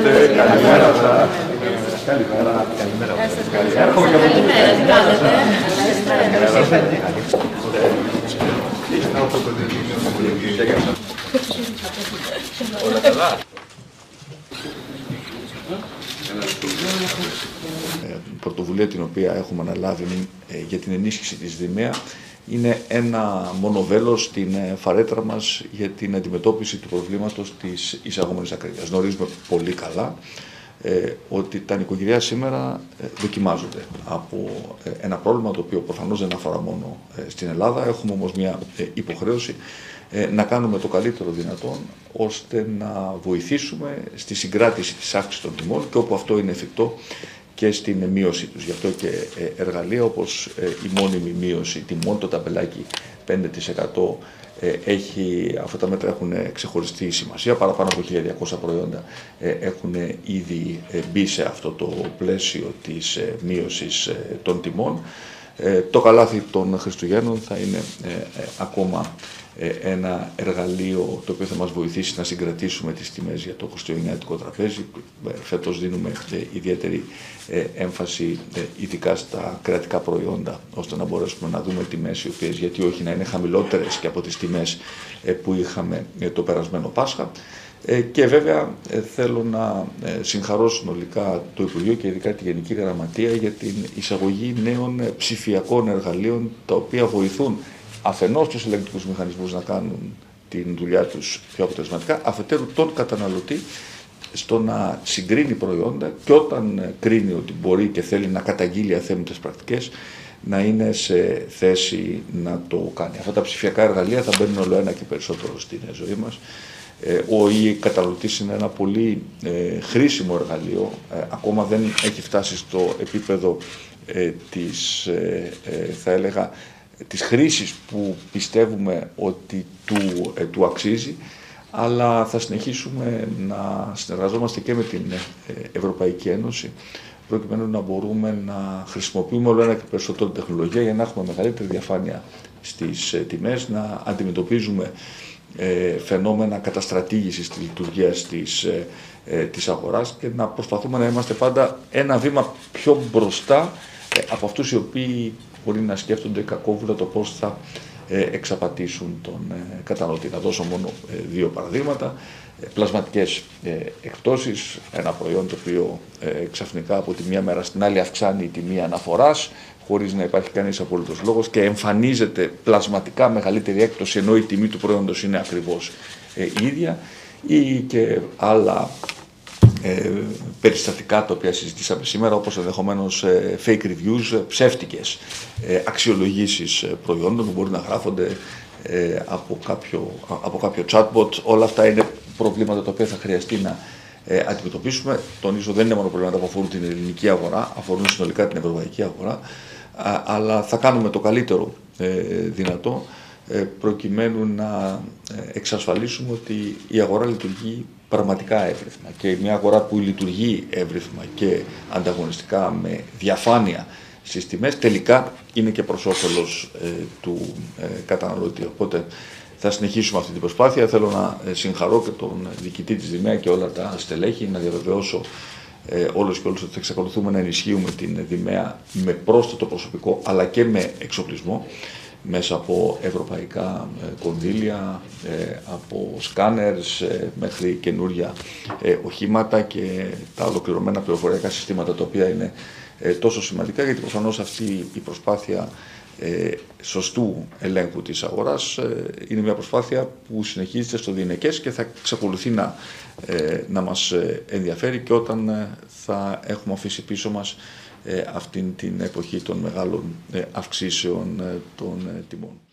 είστε, καλημέρα σας. Καλημέρα. Έρχομαι και από εκεί. Όλα καλά. Πρωτοβουλία την οποία έχουμε αναλάβει για την ενίσχυση της Δημαία είναι ένα μονοβέλος στην φαρέτρα μας για την αντιμετώπιση του προβλήματος της εισαγόμενης ακρίβειας. Γνωρίζουμε πολύ καλά ότι τα νοικοκυριά σήμερα δοκιμάζονται από ένα πρόβλημα το οποίο προφανώς δεν αφορά μόνο στην Ελλάδα. Έχουμε όμως μια υποχρέωση να κάνουμε το καλύτερο δυνατόν ώστε να βοηθήσουμε στη συγκράτηση της αύξησης των τιμών και όπου αυτό είναι εφικτό και στην μείωσή τους. Γι' αυτό και εργαλεία όπως η μόνιμη μείωση τιμών, το ταμπελάκι 5%, αυτά τα μέτρα έχουν ξεχωριστή σημασία. Παραπάνω από 1.200 προϊόντα έχουν ήδη μπει σε αυτό το πλαίσιο της μείωσης των τιμών. Το καλάθι των Χριστουγέννων θα είναι ακόμα ένα εργαλείο το οποίο θα μας βοηθήσει να συγκρατήσουμε τις τιμές για το χριστουγεννιάτικο τραπέζι. Φέτος δίνουμε ιδιαίτερη έμφαση ειδικά στα κρατικά προϊόντα, ώστε να μπορέσουμε να δούμε τιμές οι οποίες, γιατί όχι, να είναι χαμηλότερες και από τις τιμές που είχαμε το περασμένο Πάσχα. Και βέβαια θέλω να συγχαρώ συνολικά το Υπουργείο και ειδικά τη Γενική Γραμματεία για την εισαγωγή νέων ψηφιακών εργαλείων τα οποία βοηθούν αφενός τους ελεγκτικούς μηχανισμούς να κάνουν την δουλειά τους πιο αποτελεσματικά, αφετέρου τον καταναλωτή στο να συγκρίνει προϊόντα και όταν κρίνει ότι μπορεί και θέλει να καταγγείλει αθέμητες πρακτικές, να είναι σε θέση να το κάνει. Αυτά τα ψηφιακά εργαλεία θα μπαίνουν όλο ένα και περισσότερο στην ζωή μας. Ο καταναλωτής είναι ένα πολύ χρήσιμο εργαλείο, ακόμα δεν έχει φτάσει στο επίπεδο θα έλεγα, της χρήσης που πιστεύουμε ότι του αξίζει, αλλά θα συνεχίσουμε να συνεργαζόμαστε και με την Ευρωπαϊκή Ένωση προκειμένου να μπορούμε να χρησιμοποιούμε όλο ένα και περισσότερο τεχνολογία για να έχουμε μεγαλύτερη διαφάνεια στις τιμές, να αντιμετωπίζουμε φαινόμενα καταστρατήγησης της λειτουργίας της αγοράς και να προσπαθούμε να είμαστε πάντα ένα βήμα πιο μπροστά από αυτούς οι οποίοι μπορεί να σκέφτονται κακόβουλα το πώς θα εξαπατήσουν τον καταναλωτή. Να δώσω μόνο δύο παραδείγματα. Πλασματικές εκπτώσεις, ένα προϊόν το οποίο ξαφνικά από τη μία μέρα στην άλλη αυξάνει η τιμή αναφοράς χωρίς να υπάρχει κανείς απολύτως λόγος και εμφανίζεται πλασματικά μεγαλύτερη έκπτωση ενώ η τιμή του προϊόντος είναι ακριβώς η ίδια, ή και άλλα περιστατικά τα οποία συζητήσαμε σήμερα, όπως ενδεχομένως fake reviews, ψεύτικες αξιολογήσεις προϊόντων που μπορεί να γράφονται από κάποιο chatbot. Όλα αυτά είναι προβλήματα τα οποία θα χρειαστεί να αντιμετωπίσουμε. Τονίζω, δεν είναι μόνο προβλήματα που αφορούν την ελληνική αγορά, αφορούν συνολικά την ευρωπαϊκή αγορά, αλλά θα κάνουμε το καλύτερο δυνατό προκειμένου να εξασφαλίσουμε ότι η αγορά λειτουργεί πραγματικά εύρυθμα, και μια αγορά που λειτουργεί εύρυθμα και ανταγωνιστικά με διαφάνεια στις τιμές τελικά είναι και προς όφελος του καταναλωτή. Οπότε θα συνεχίσουμε αυτή την προσπάθεια. Θέλω να συγχαρώ και τον διοικητή της Δημαία και όλα τα στελέχη, να διαβεβαιώσω όλους και όλους ότι θα εξακολουθούμε να ενισχύουμε την Δημαία με πρόσθετο προσωπικό αλλά και με εξοπλισμό μέσα από ευρωπαϊκά κονδύλια, από σκάνερς μέχρι καινούρια οχήματα και τα ολοκληρωμένα πληροφοριακά συστήματα τα οποία είναι τόσο σημαντικά, γιατί προφανώς αυτή η προσπάθεια σωστού ελέγχου της αγοράς είναι μια προσπάθεια που συνεχίζεται στο διενεκές και θα εξακολουθεί να μας ενδιαφέρει και όταν θα έχουμε αφήσει πίσω μας αυτήν την εποχή των μεγάλων αυξήσεων των τιμών.